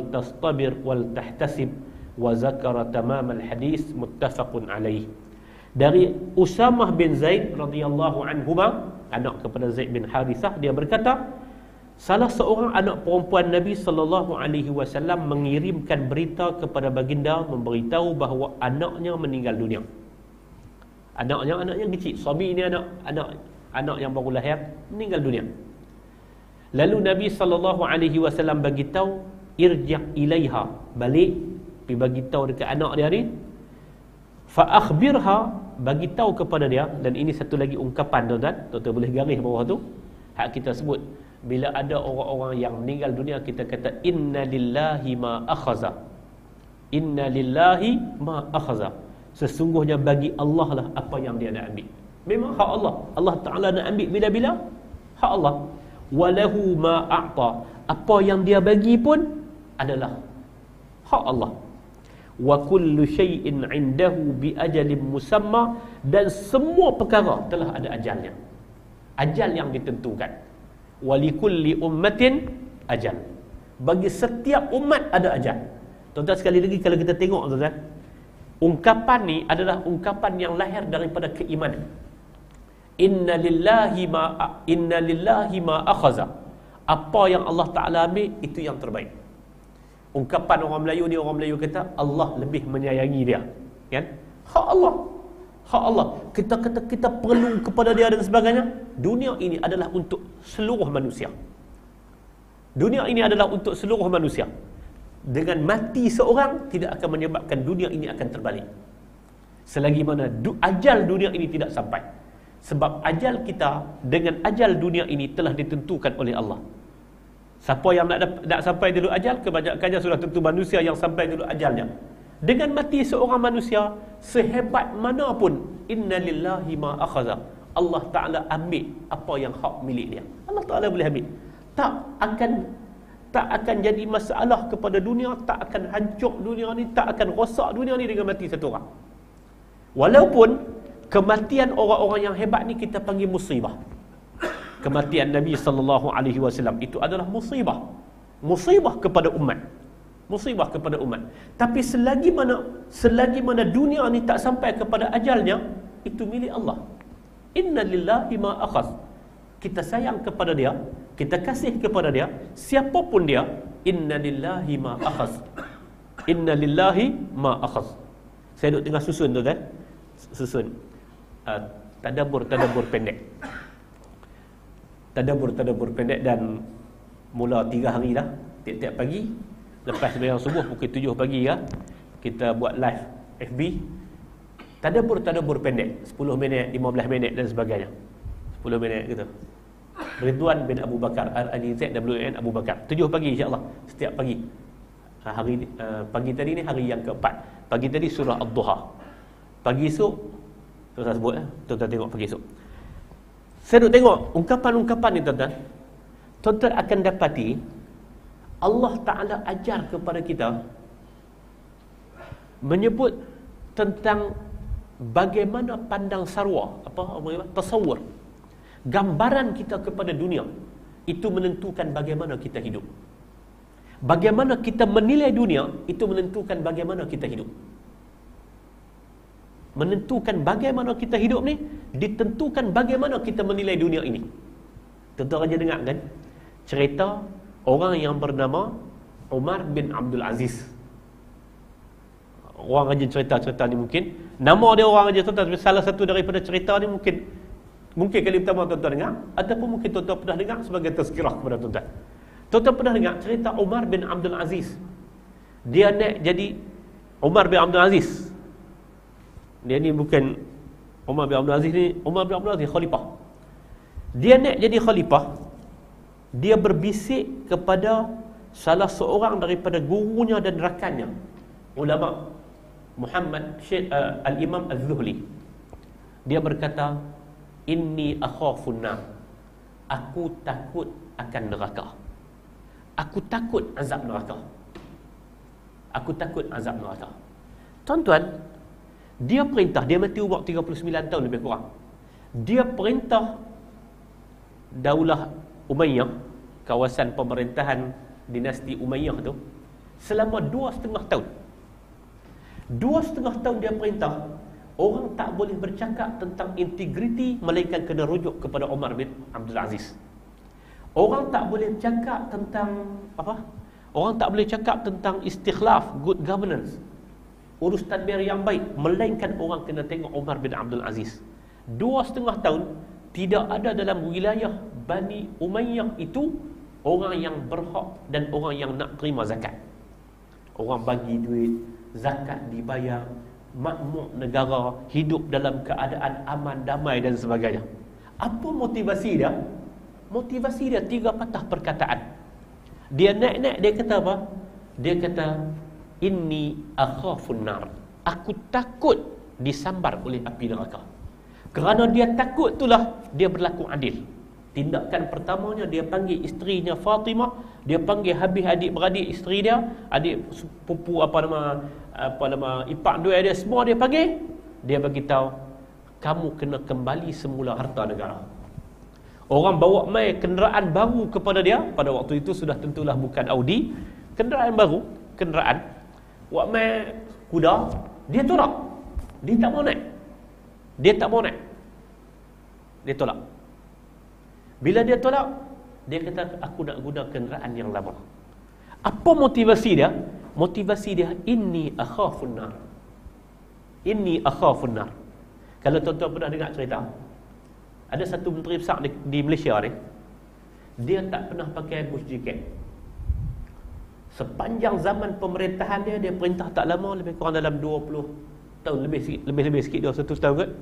S1: فلتصطبر ولتحتسب وذكر تمام الحديث متفق عليه. Dari Usamah bin Zaid radhiyallahu anhuma, anak kepada Zaid bin Harithah, dia berkata, salah seorang anak perempuan Nabi sallallahu alaihi wasallam mengirimkan berita kepada baginda memberitahu bahawa anaknya meninggal dunia. Anaknya anaknya kecil, sabi ini anak anak anak yang baru lahir meninggal dunia. Lalu Nabi sallallahu alaihi wasallam bagi tahu, irji' ilaiha, balik pergi bagi tahu dekat anak dia ni, fa akhbirha, bagi tahu kepada dia. Dan ini satu lagi ungkapan tuan-tuan, tuan-tuan boleh garis bawah tu, hak kita sebut bila ada orang-orang yang meninggal dunia, kita kata inna lillahi ma akhaza, inna lillahi ma akhaza, sesungguhnya bagi Allah lah apa yang dia nak ambil. Memang hak Allah, Allah Ta'ala nak ambil bila-bila, hak Allah. Walahu ma a'ta, apa yang dia bagi pun adalah hak Allah. Wa kullu syai'in 'indahu bi ajalin musamma, dan semua perkara telah ada ajalnya, ajal yang ditentukan. Wa likulli ummatin ajal, bagi setiap umat ada ajal. Tuan-tuan sekali lagi, kalau kita tengok tuan-tuan, ungkapan ni adalah ungkapan yang lahir daripada keimanan. Inna lillahi ma inna lillahi ma akhaza, apa yang Allah Ta'ala ambil itu yang terbaik. Ungkapan orang Melayu ni, orang Melayu kata Allah lebih menyayangi dia, kan? Hak Allah, hak Allah. Kita kata kita perlu kepada dia dan sebagainya. Dunia ini adalah untuk seluruh manusia. Dunia ini adalah untuk seluruh manusia. Dengan mati seorang tidak akan menyebabkan dunia ini akan terbalik, selagi mana du- ajal dunia ini tidak sampai. Sebab ajal kita dengan ajal dunia ini telah ditentukan oleh Allah. Siapa yang nak, nak sampai dulu ajal, kebanyakannya sudah tentu manusia yang sampai dulu ajalnya. Dengan mati seorang manusia, sehebat mana pun, inna lillahi ma akhaza, Allah Ta'ala ambil apa yang hak milik dia. Allah Ta'ala boleh ambil. Tak akan tak akan jadi masalah kepada dunia, tak akan hancur dunia ni, tak akan rosak dunia ni dengan mati satu orang. Walaupun kematian orang-orang yang hebat ni kita panggil musibah. Kematian Nabi sallallahu alaihi wasallam itu adalah musibah. Musibah kepada umat. Musibah kepada umat. Tapi selagi mana selagi mana dunia ni tak sampai kepada ajalnya, itu milik Allah. Inna lillahi ma akhaz. Kita sayang kepada dia, kita kasih kepada dia, siapapun dia, inna lillahi ma akhaz. Inna lillahi ma akhaz. Saya duduk tengah susun tu kan? Susun. Uh, tadabbur-tadabbur pendek. Tadabbur-tadabbur pendek, dan mula tiga hari dah, tiap-tiap pagi lepas sembahyang subuh pukul tujuh pagi ya, kita buat live F B. Tadabbur-tadabbur pendek, sepuluh minit, lima belas minit dan sebagainya. sepuluh minit gitu. Ridwan bin Abu Bakar, R I D Z W N Abu Bakar. tujuh pagi insya-Allah, setiap pagi. Hari uh, pagi tadi ni hari yang keempat. Pagi tadi surah Ad-Duha. Pagi esok, tuan-tuan sebut eh, tuan-tuan tengok pagi esok. Saya duk tengok ungkapan-ungkapan ni tuan-tuan. Tuan-tuan akan dapati Allah Ta'ala ajar kepada kita menyebut tentang bagaimana pandang sarwa, apa apa tasawur. Gambaran kita kepada dunia itu menentukan bagaimana kita hidup. Bagaimana kita menilai dunia itu menentukan bagaimana kita hidup. Menentukan bagaimana kita hidup ni ditentukan bagaimana kita menilai dunia ini. Tuan-tuan aja dengar kan cerita orang yang bernama Umar bin Abdul Aziz. Orang aja cerita-cerita ni mungkin nama dia orang aja tuan-tuan, salah satu daripada cerita ni mungkin mungkin kali pertama tuan-tuan dengar, ataupun mungkin tuan-tuan pernah dengar sebagai tazkirah kepada tuan-tuan. Tuan-tuan pernah dengar cerita Umar bin Abdul Aziz. Dia naik jadi Umar bin Abdul Aziz. Dia ni bukan Umar bin Abdul Aziz ni, Umar bin Abdul Aziz khalifah. Dia naik jadi khalifah. Dia berbisik kepada salah seorang daripada gurunya dan rakannya, ulama Muhammad Syekh uh, Al-Imam Az-Zuhli. Dia berkata, inni akhafun nar, aku takut akan neraka, aku takut azab neraka, aku takut azab neraka. Tuan-tuan, dia perintah, dia mati umur tiga puluh sembilan tahun lebih kurang. Dia perintah Daulah Umayyah, kawasan pemerintahan dinasti Umayyah tu, selama dua setengah tahun. Dua setengah tahun dia perintah orang tak boleh bercakap tentang integriti melainkan kena rujuk kepada Umar bin Abdul Aziz. Orang tak boleh cakap tentang apa? Orang tak boleh cakap tentang istikhlaf, good governance, urus tadbir yang baik, melainkan orang kena tengok Umar bin Abdul Aziz. Dua setengah tahun tidak ada dalam wilayah Bani Umayyah itu orang yang berhak dan orang yang nak terima zakat. Orang bagi duit, zakat dibayar, makmur negara, hidup dalam keadaan aman, damai dan sebagainya. Apa motivasi dia? Motivasi dia tiga patah perkataan. Dia naik-naik, dia kata apa? Dia kata, inni akhafun nar. Aku takut disambar oleh api neraka. Kerana dia takut itulah dia berlaku adil. Tindakan pertamanya dia panggil isterinya Fatimah, dia panggil habis adik-beradik isteri dia, adik sepupu apa nama apa nama ipak dua dia, semua dia panggil. Dia bagi tahu, kamu kena kembali semula harta negara. Orang bawa mai kenderaan baru kepada dia, pada waktu itu sudah tentulah bukan Audi, kenderaan baru, kenderaan. Buat mai kuda, dia tolak. Dia tak mau naik. Dia tak mau naik. Dia tolak. Bila dia tolak, dia kata, aku nak guna kenderaan yang lama. Apa motivasi dia? Motivasi dia, inni akhafun nar. Inni akhafun nar. Kalau tuan-tuan pernah dengar cerita, ada satu menteri besar di, di Malaysia ni, dia tak pernah pakai bush jacket. Sepanjang zaman pemerintahan dia, dia perintah tak lama, lebih kurang dalam dua puluh tahun, lebih sikit, lebih-lebih sikit dua puluh satu tahun kot.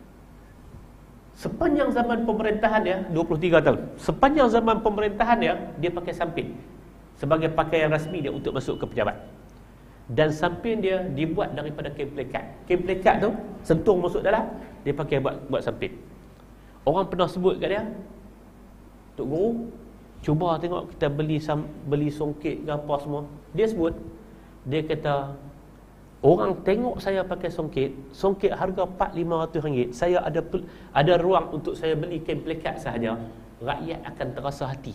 S1: Sepanjang zaman pemerintahan dia, dua puluh tiga tahun. Sepanjang zaman pemerintahan dia, dia pakai sampin sebagai pakaian rasmi dia untuk masuk ke pejabat. Dan sampin dia dibuat daripada kain plekat. Kain plekat tu sentuh masuk dalam, dia pakai buat buat sampin. Orang pernah sebut kat dia, Tok Guru, cuba tengok kita beli sam, beli songket ke apa semua. Dia sebut, dia kata, orang tengok saya pakai songket, songket harga empat lima ratus ringgit, saya ada ada ruang untuk saya beli kain plekat sahaja, rakyat akan terasa hati.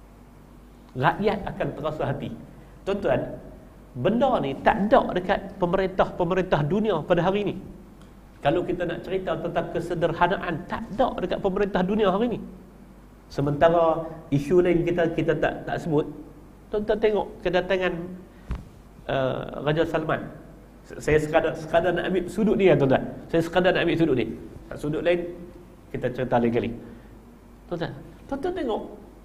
S1: Rakyat akan terasa hati. Tuan-tuan, benda ni tak ada dekat pemerintah-pemerintah dunia pada hari ini. Kalau kita nak cerita tentang kesederhanaan, tak ada dekat pemerintah dunia hari ini. Sementara isu lain kita kita tak tak sebut. Tuan-tuan tengok kedatangan uh, Raja Salman. Saya sekadar sekadar nak ambil sudut ni, tuan-tuan. Saya sekadar nak ambil sudut ni. Sudut lain kita cerita lain kali. Tuan-tuan, tuan-tuan tengok,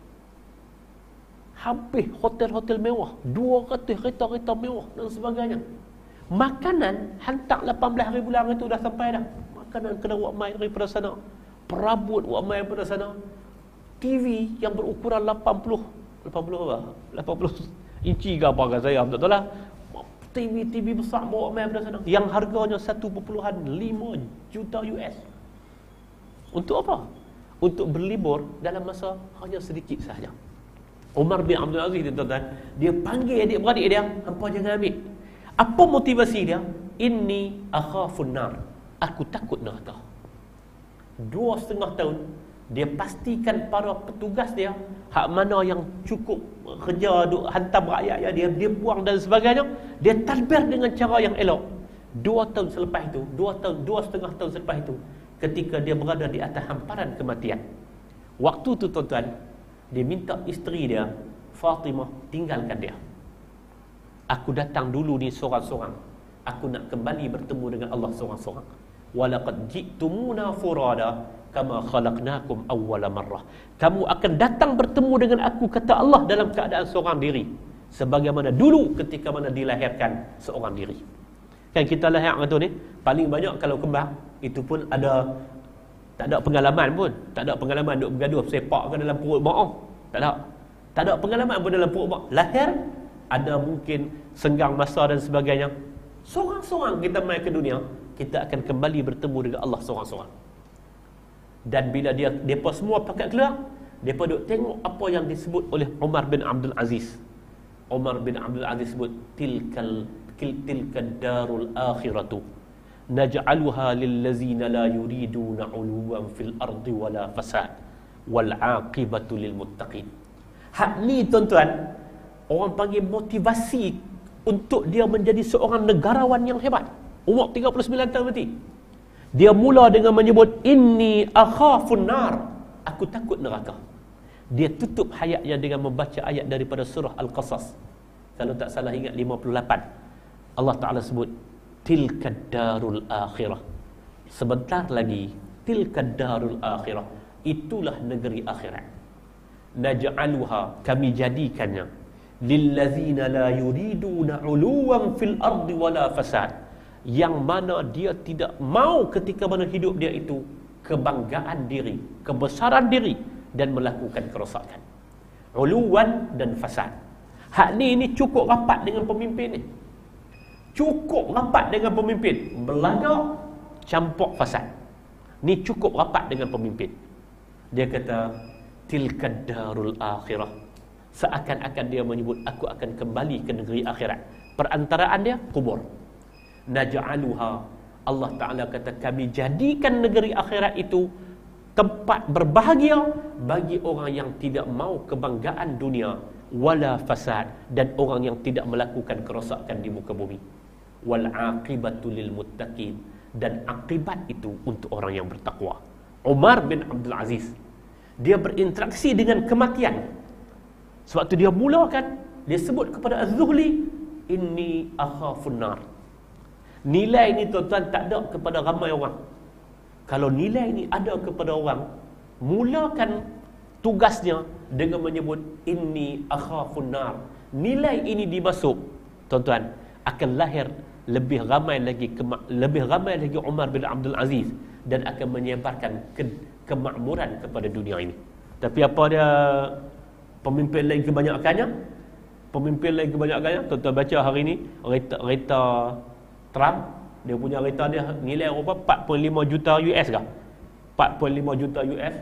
S1: habis hotel-hotel mewah, dua ratus kereta-kereta mewah dan sebagainya. Makanan hantar lapan belas hari bulan itu dah sampai dah. Makanan kena buat mai daripada sana, perabot buat mai daripada sana. T V yang berukuran lapan puluh lapan puluh apa? lapan puluh inci ke apa ke saya tak tahu lah. T V T V besar bawa mai daripada sana yang harganya satu perpuluhan lima juta U S. Untuk apa? Untuk berlibur dalam masa hanya sedikit sahaja. Umar bin Abdul Aziz, tuan-tuan, dia panggil adik-beradik dia, hampa jangan ambil. Apa motivasi dia? Inni akhafun nar. Aku takut neraka. Dua setengah tahun, dia pastikan para petugas dia, hak mana yang cukup kerja duk hantar rakyat ya, dia dia buang dan sebagainya, dia tadbir dengan cara yang elok. Dua tahun selepas itu, dua tahun, dua setengah tahun selepas itu, ketika dia berada di atas hamparan kematian, waktu tu tuan-tuan, dia minta isteri dia, Fatimah, tinggalkan dia. Aku datang dulu ni seorang-seorang. Aku nak kembali bertemu dengan Allah seorang-seorang. Walaqad ji'tumuna furada kama khalaqnakum awwala marrah. Kamu akan datang bertemu dengan aku, kata Allah, dalam keadaan seorang diri, sebagaimana dulu ketika mana dilahirkan seorang diri. Kan kita lahir tu ni, paling banyak kalau kembar, itu pun ada tak ada pengalaman pun. Tak ada pengalaman duk bergaduh sepak ke dalam perut mak. Tak ada. Tak ada pengalaman pun dalam perut mak. Lahir, ada mungkin senggang masa dan sebagainya. Seorang-seorang kita mai ke dunia, kita akan kembali bertemu dengan Allah seorang-seorang. Dan bila dia depa semua pakat keluar, depa duk tengok apa yang disebut oleh Umar bin Abdul Aziz. Umar bin Abdul Aziz sebut, tilkal tilkal darul akhiratu naj'aluha lillazina la yuriduna 'uluwan fil ardi wala fasad wal 'aqibatu lil muttaqin. Hak ni tuan-tuan, orang panggil motivasi untuk dia menjadi seorang negarawan yang hebat. Umur tiga puluh sembilan tahun mati. Dia mula dengan menyebut inni akhafun nar, aku takut neraka. Dia tutup hayatnya dengan membaca ayat daripada surah Al-Qasas. Kalau tak salah ingat lima puluh lapan. Allah Ta'ala sebut tilka darul akhirah. Sebentar lagi tilka darul akhirah, itulah negeri akhirat. Naj'aluha, kami jadikannya, lillazina la yuriduna 'uluwan fil ardi wala fasad, yang mana dia tidak mau ketika mana hidup dia itu kebanggaan diri, kebesaran diri dan melakukan kerosakan. Uluwan dan fasad. Hak ni ini cukup rapat dengan pemimpin ni. Cukup rapat dengan pemimpin. Belagak, campur fasad. Ni cukup rapat dengan pemimpin. Dia kata tilka darul akhirah. Seakan-akan dia menyebut aku akan kembali ke negeri akhirat. Perantaraan dia kubur. Naj'aluha, Allah Ta'ala kata kami jadikan negeri akhirat itu tempat berbahagia bagi orang yang tidak mau kebanggaan dunia, wala fasad, dan orang yang tidak melakukan kerosakan di muka bumi. Wal aqibatu lil muttaqin, dan akibat itu untuk orang yang bertakwa. Umar bin Abdul Aziz, dia berinteraksi dengan kematian. Sebab tu dia mulakan, dia sebut kepada Az-Zuhli, inni akhafun nar. Nilai ni tuan-tuan tak ada kepada ramai orang. Kalau nilai ni ada kepada orang, mulakan tugasnya dengan menyebut inni akhafun nar. Nilai ini dimasuk, tuan-tuan, akan lahir lebih ramai lagi lebih ramai lagi Umar bin Abdul Aziz, dan akan menyebarkan ke, kemakmuran kepada dunia ini. Tapi apa dia pemimpin lain kebanyakannya? Pemimpin lain kebanyakannya, tuan-tuan baca hari ini reta, reta Trump, dia punya kereta dia nilai apa empat puluh lima juta U S kah? empat puluh lima juta U S.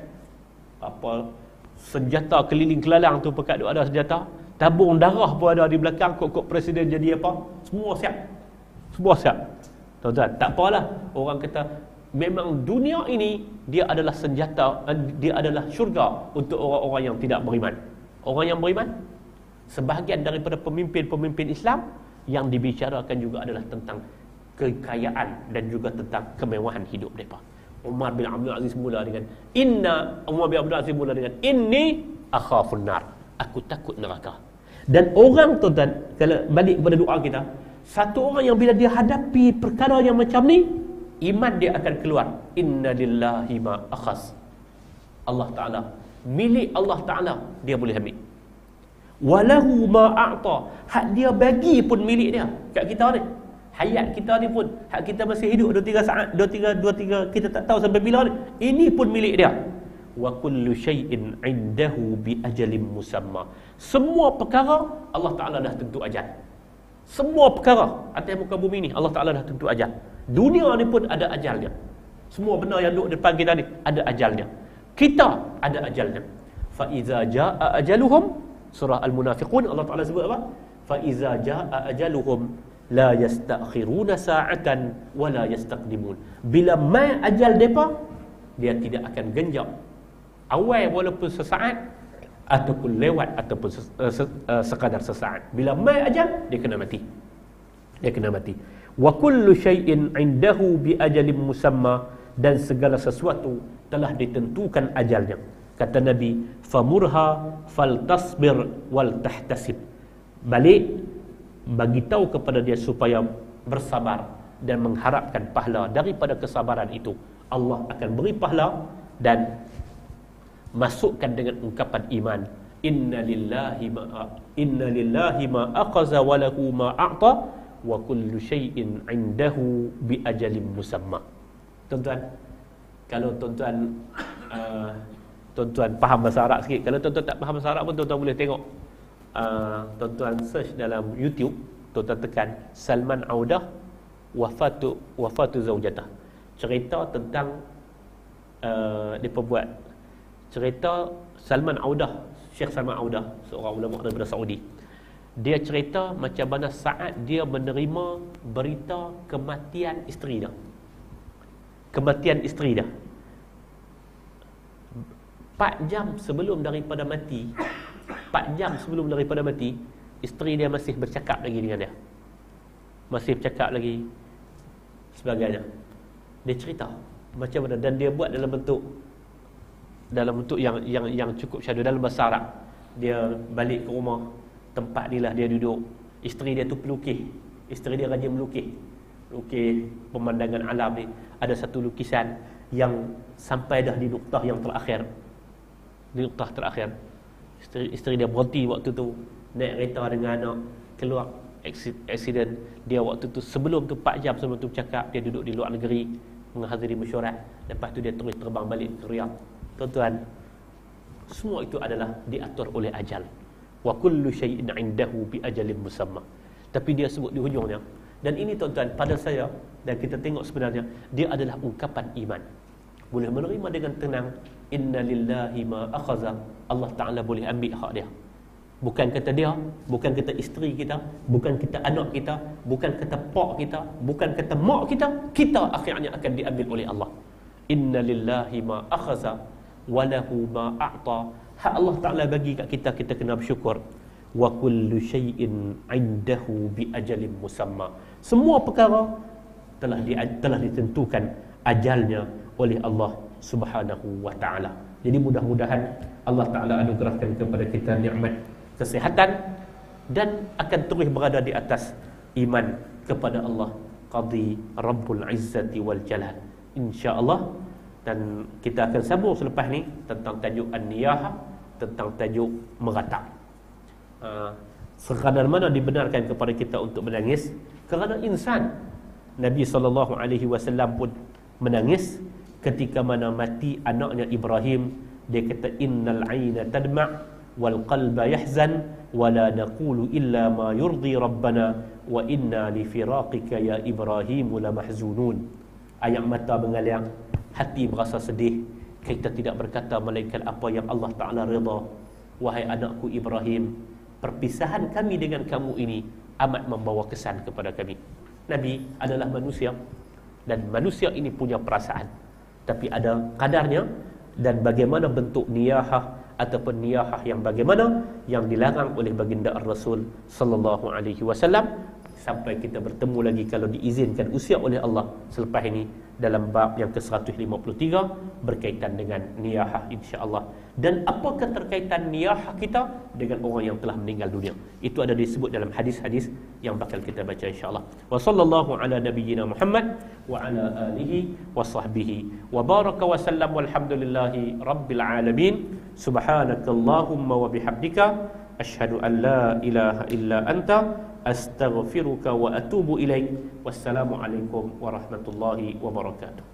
S1: Apa senjata keliling kelalang tu pekat duk ada senjata, tabung darah pun ada di belakang, kok-kok presiden jadi apa? Semua siap. Semua siap. Tuan-tuan, tak apalah. Orang kata memang dunia ini dia adalah senjata, dia adalah syurga untuk orang-orang yang tidak beriman. Orang yang beriman, sebahagian daripada pemimpin-pemimpin Islam yang dibicarakan juga adalah tentang kekayaan dan juga tentang kemewahan hidup mereka. Umar bin Abdul Aziz mula dengan inna Umar bin Abdul Aziz mula dengan inni akhafun nar, aku takut neraka. Dan orang, tuan-tuan, kalau balik kepada doa kita, satu orang yang bila dia hadapi perkara yang macam ni, iman dia akan keluar. Inna lillahi ma akhas. Allah Ta'ala, milik Allah Ta'ala dia boleh ambil. Walahu ma a'ta, hak dia bagi pun milik dia. Kat kita ni, hayat kita ni pun, hak kita masih hidup dua tiga saat, dua tiga dua tiga kita tak tahu sampai bila ni. Ini pun milik dia. Wa kullu syai'in 'indahu bi ajalin musamma. Semua perkara Allah Taala dah tentu ajal. Semua perkara atas muka bumi ni Allah Taala dah tentu ajal. Dunia ni pun ada ajalnya. Semua benda yang duduk depan kita ni ada ajalnya. Kita ada ajalnya. Fa iza jaa ajaluhum, surah Al-Munafiqun, Allah Taala sebut apa? Fa iza jaa ajaluhum la yastakhiruna sa'atan wa la yastaqdimun. Bila mai ajal depa, dia tidak akan genjak awal walaupun sesaat, ataupun lewat, ataupun ses, uh, se, uh, sekadar sesaat. Bila mai ajal, dia kena mati. Dia kena mati. Wa kullu syai'in 'indahu bi ajalin musamma, dan segala sesuatu telah ditentukan ajalnya. Kata Nabi, famurha faltasbir wal tahtasib. Balik, bagi tahu kepada dia supaya bersabar dan mengharapkan pahala daripada kesabaran itu. Allah akan beri pahala, dan masukkan dengan ungkapan iman, inna lillahi ma inna lillahi ma aqaza wa lahu ma a'ta wa kullu syai'in 'indahu bi ajalin musamma. Tuan-tuan, kalau tuan-tuan uh, tuan-tuan faham bahasa Arab sikit, kalau tuan-tuan tak faham bahasa Arab pun tuan-tuan boleh tengok, Uh, tuan-tuan search dalam YouTube, tuan-tuan tekan Salman Audah wafatu wafatu zaujatah. Cerita tentang uh, dia buat cerita Salman Audah, Syekh Salman Audah, seorang ulama daripada Saudi. Dia cerita macam mana saat dia menerima berita kematian isteri dia. Kematian isteri dia. empat jam sebelum daripada mati, empat jam sebelum daripada mati, isteri dia masih bercakap lagi dengan dia. Masih bercakap lagi sebagainya. Dia cerita macam mana, dan dia buat dalam bentuk dalam bentuk yang yang yang cukup syadu dalam bahasa Arab. Dia balik ke rumah, tempat ni lah dia duduk. Isteri dia tu pelukis. Isteri dia rajin melukis. Lukis pemandangan alam ni. Ada satu lukisan yang sampai dah di noktah yang terakhir. Di noktah terakhir. Isteri, isteri dia berhenti waktu tu, naik kereta dengan anak, keluar aksiden. Dia waktu tu, sebelum tu empat jam sebelum tu bercakap, dia duduk di luar negeri menghadiri mesyuarat. Lepas tu dia terus terbang balik ke Riyadh. Tuan-tuan, semua itu adalah diatur oleh ajal. Wa kullu syai'in 'indahu bi ajalin musamma. Tapi dia sebut di hujungnya, dan ini tuan-tuan pada saya, dan kita tengok sebenarnya dia adalah ungkapan iman. Boleh menerima dengan tenang, inna lillahi ma akhadha. Allah Ta'ala boleh ambil hak dia. Bukan kata dia, bukan kata isteri kita, bukan kata anak kita, bukan kata pak kita, bukan kata mak kita, kita akhirnya akan diambil oleh Allah. Inna lillahi ma akhadha wa lahu ma a'ta. Hak Allah Ta'ala bagi kat kita, kita kena bersyukur. Wa kullu syai'in 'indahu bi ajalin musamma. Semua perkara telah di, telah ditentukan ajalnya oleh Allah Subhanahu wa Ta'ala. Jadi mudah-mudahan Allah Ta'ala anugerahkan kepada kita nikmat kesihatan dan akan terus berada di atas iman kepada Allah Qadi Rabbul Izzati wal Jalal, insya-Allah. Dan kita akan sambung selepas ni tentang tajuk an-niyahah, tentang tajuk meratap. Uh, sekadar mana dibenarkan kepada kita untuk menangis? Kerana insan. Nabi sallallahu alaihi wasallam pun menangis ketika mana mati anaknya Ibrahim. Dia kata, innal aina tadma' wal qalba yahzan wa la naqulu illa ma yurdi rabbana wa inna li firaqika ya Ibrahim la mahzunun. Air mata mengalir, hati berasa sedih, kita tidak berkata melainkan apa yang Allah Ta'ala redha. Wahai anakku Ibrahim, perpisahan kami dengan kamu ini amat membawa kesan kepada kami. Nabi adalah manusia, dan manusia ini punya perasaan, tapi ada kadarnya. Dan bagaimana bentuk niyahah ataupun niyahah yang bagaimana yang dilarang oleh baginda Ar-Rasul sallallahu alaihi wasallam. Sampai kita bertemu lagi kalau diizinkan usia oleh Allah selepas ini dalam bab yang ke seratus lima puluh tiga berkaitan dengan niyahah, insya-Allah. Dan apakah terkaitan niyahah kita dengan orang yang telah meninggal dunia? Itu ada disebut dalam hadis-hadis yang bakal kita baca, insya-Allah. Wa sallallahu ala nabiyyina Muhammad wa ala alihi wa sahbihi wa baraka wa sallam walhamdulillahi rabbil alamin. Subhanakallahumma wa bihamdika asyhadu an la ilaha illa anta astaghfiruka wa atubu ilaik. Wassalamu alaikum warahmatullahi wabarakatuh.